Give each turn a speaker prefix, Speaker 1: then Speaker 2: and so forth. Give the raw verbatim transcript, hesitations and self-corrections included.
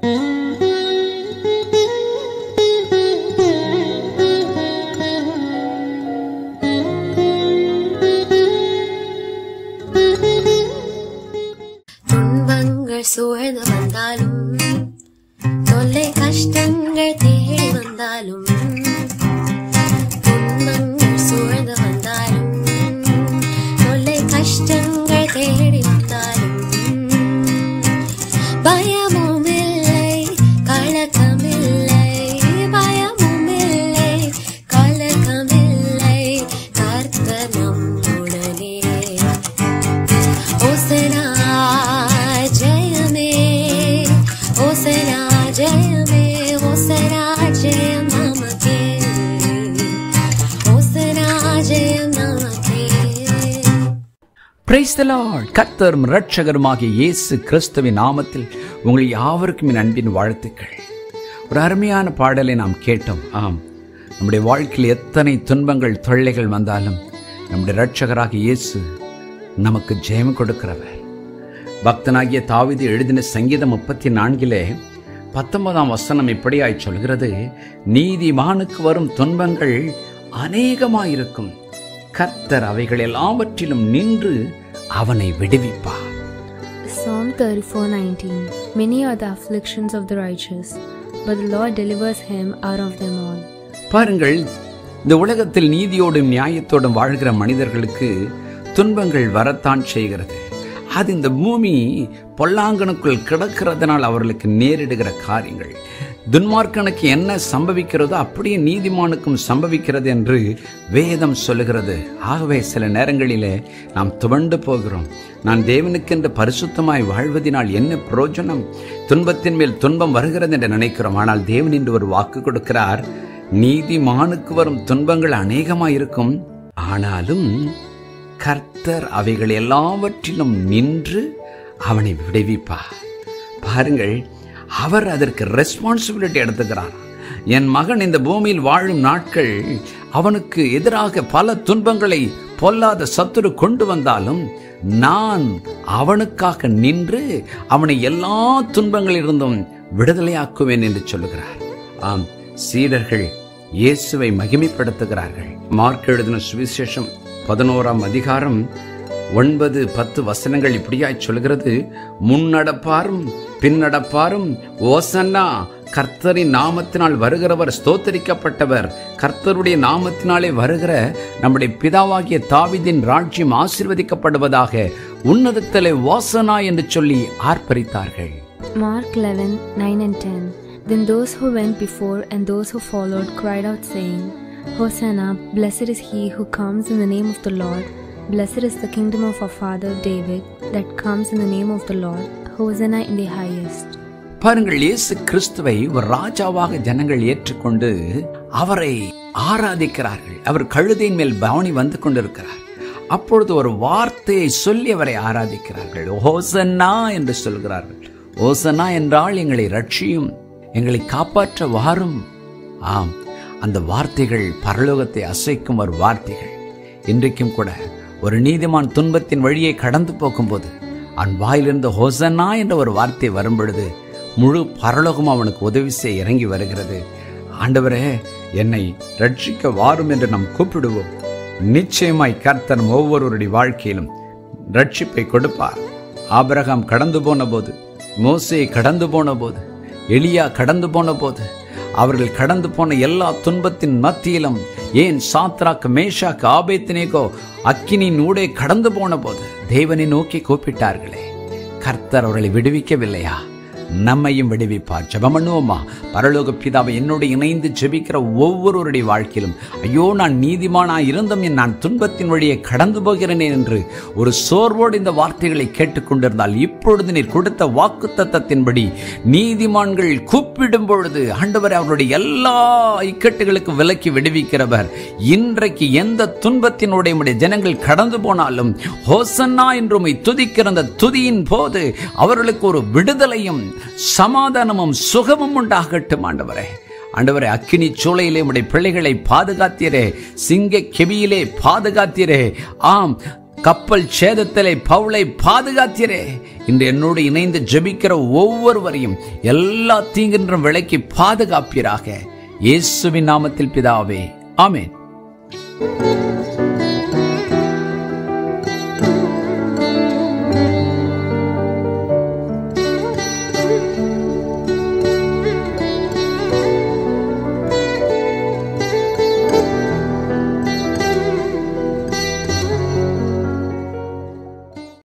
Speaker 1: துன்பங்கள் சூழ்ந்து வந்தாலும், தொல்லை கஷ்டங்கள் தேடி வந்தாலும், துன்பங்கள் சூழ்ந்து வந்தாலும், தொல்லை கஷ்டங்கள் தேடி வந்தாலும், பயமும் இல்லை கலக்கமில்லை, பயமும் இல்லை கலக்கமில்லை, கர்த்தர் நம்முடனே. ஓசனா ஜெயமே, ஓசனா ஜெயமே, ஓசனா ஜெயம் நமக்கே, ஓசனா ஜெயம் நமக்கே.
Speaker 2: Praise the Lord. கர்த்தரும் இரட்சகருமாகிய இயேசு கிறிஸ்துவின் நாமத்தில் உங்கள் யாவருக்கும் என் அன்பின் வாழ்த்துக்கள். ஒரு அருமையான பாடலை நாம் கேட்டோம். ஆம், நம்முடைய வாழ்க்கையில் எத்தனை துன்பங்கள் தொல்லைகள் வந்தாலும் நம்முடைய இரட்சகராகிய இயேசு நமக்கு ஜெயம் கொடுக்கிறவர். பக்தனாகிய தாவீது எழுதின சங்கீதம் முப்பத்தி நான்கிலே பத்தொன்பதாம் வசனம் இப்படியாய் சொல்கிறது, நீதிமானுக்கு வரும் துன்பங்கள் அநேகமாயிருக்கும், கர்த்தர் அவைகள் எல்லாவற்றிலும் நின்று அவனை விடுவிப்பார்.
Speaker 3: Psalm thirty-four nineteen. Many are the afflictions of the righteous, but the Lord delivers him out of them all.
Speaker 2: பாருங்கள், இந்த உலகத்தில் நீதியோடும் நியாயத்தோடும் வாழ்கிற மனிதர்களுக்கு துன்பங்கள் வரத்தான் செய்கிறது. அது இந்த பூமி பொல்லாங்கனுக்குள் கிடக்கிறதுனால் அவர்களுக்கு நேரிடுகிற காரியங்கள். துன்மார்க்கனுக்கு என்ன சம்பவிக்கிறதோ அப்படியே நீதிமானுக்கும் சம்பவிக்கிறது என்று வேதம் சொல்லுகிறது. ஆகவே சில நேரங்களிலே நாம் துவண்டு போகிறோம். நான் தேவனுக்கென்று பரிசுத்தமாய் வாழ்வதனால் என்ன பிரயோஜனம்? துன்பத்தின் மேல் துன்பம் வருகிறது என்று நினைக்கிறோம். ஆனால் தேவன் என்று ஒரு வாக்கு கொடுக்கிறார், நீதிமானுக்கு வரும் துன்பங்கள் அநேகமாயிருக்கும், ஆனாலும் கர்த்தர் அவைகள் எல்லாவற்றிலும் நின்று அவனை விடுவிப்பார். பாருங்கள், அவர் அதற்கு ரெஸ்பான்சிபிலிட்டி எடுத்துக்கிறார். என் மகன் இந்த பூமியில் வாழும் நாட்கள் அவனுக்கு எதிராக பல துன்பங்களை பொல்லாத சத்துரு கொண்டு வந்தாலும் நான் அவனுக்காக நின்று அவனை எல்லா துன்பங்களிலிருந்தும் விடுதலையாக்குவேன் என்று சொல்லுகிறார். ஆம், சீடர்கள் இயேசுவை மகிமைப்படுத்துகிறார்கள். மார்க் எழுதின சுவிசேஷம் பதினோராம் அதிகாரம் ஒன்பது பத்து வசனங்கள் இப்படியாய் சொல்கிறது, முன்னடப்பாரும் பின்னடப்பாரும் ஓசன்னா, கர்த்தரின் நாமத்தினால் வருகிறவர் ஸ்தோத்தரிக்கப்பட்டவர், கர்த்தருடைய நாமத்தினாலே வருகிற நம்முடைய பிதாவாகிய தாவீதின் ராஜ்யம் ஆசீர்வதிக்கப்படுவதாக, உன்னதத்திலே ஓசனா என்று சொல்லி ஆர்ப்பரித்தார்கள்.
Speaker 3: Mark eleven nine and ten. Then those who went before and those who followed cried out saying, Hosanna, blessed is he who comes in the name of the Lord. Blessed is the kingdom of our father David that comes in the name of the Lord. Hosanna in the highest.
Speaker 2: பாருங்கள், இயேசு கிறிஸ்துவை ஒரு ராஜாவாக ஜனங்கள் ஏற்றுக்கொண்டு அவரை ஆராதிக்கிறார்கள். அவர் கழுதையின் மேல் பவனி வந்து கொண்டிருக்கிறார். அப்பொழுது ஒரு வார்த்தையை சொல்லி அவரை ஆராதிக்கிறார்கள். ஹோசன்னா என்று சொல்கிறார்கள். ஹோசன்னா என்றால் எங்களை ரட்சியும், எங்களை காப்பாற்ற வாரும். ஆம், அந்த வார்த்தைகள் பரலோகத்தை அசைக்கும் ஒரு வார்த்தைகள். இன்றைக்கும் கூட ஒரு நீதிமான் துன்பத்தின் வழியை கடந்து போகும்போது அவன் வாயிலிருந்து ஹோசன்னா என்ற ஒரு வார்த்தை வரும் பொழுது முழு பரலோகம் அவனுக்கு உதவி செய்ய இறங்கி வருகிறது. ஆண்டவரே, என்னை ரட்சிக்க வாரும் என்று நாம் கூப்பிடுவோம். நிச்சயமாய் கர்த்தர் ஒவ்வொருவருடைய வாழ்க்கையிலும் ரட்சிப்பை கொடுப்பார். ஆபிரகாம் கடந்து போன போது, மோசே கடந்து போன போது, எலியா கடந்து போன போது, அவர்கள் கடந்து போன எல்லா துன்பத்தின் மத்தியிலும், ஏன் சாத்ராக் மேஷாக் ஆபேத்நேகோ அக்கினியின் ஊடே கடந்து போன போது தேவனை நோக்கி கூப்பிட்டார்களே, கர்த்தர் அவர்களை விடுவிக்கவில்லையா? நம்மையும் விடுவிப்பார். ஜெபம் பண்ணுவோமா? பரலோக பிதாவை, என்னோடு இணைந்து ஜெபிக்கிற ஒவ்வொருவருடைய வாழ்க்கையிலும், ஐயோ நான் நீதிமானாய் இருந்தும் நான் துன்பத்தின் வழியை கடந்து போகிறேனே என்று ஒரு சோர்வோடு இந்த வார்த்தைகளை கேட்டுக்கொண்டிருந்தால், இப்பொழுது நீர் கொடுத்த வாக்கு தத்தத்தின்படி நீதிமான்கள் கூப்பிடும் பொழுது ஆண்டவர் அவருடைய எல்லா இக்கட்டுகளுக்கு விலக்கி விடுவிக்கிறவர். இன்றைக்கு எந்த துன்பத்தினுடைய உடைய ஜனங்கள் கடந்து போனாலும் ஹோசன்னா என்று உம்மை துதிக்கிற அந்த துதியின் போது அவர்களுக்கு ஒரு விடுதலையும் சமாதானமும் சுகமும் உண்டாகட்டும். ஆண்டவரே, ஆண்டவரே, அக்கினி சூளையிலே உம்முடைய பிள்ளைகளை பாதுகாத்தீரே, சிங்க கெபியிலே பாதுகாத்தீரே. ஆம், கப்பல் சேதத்திலே பவுலை பாதுகாத்தீரே. இன்று என்னோடு இணைந்து ஜெபிக்கிற ஒவ்வொருவரையும் எல்லா தீங்கின்ற விலைக்கு பாதுகாப்பீராக. இயேசுவின் நாமத்தில் பிதாவே, ஆமென்.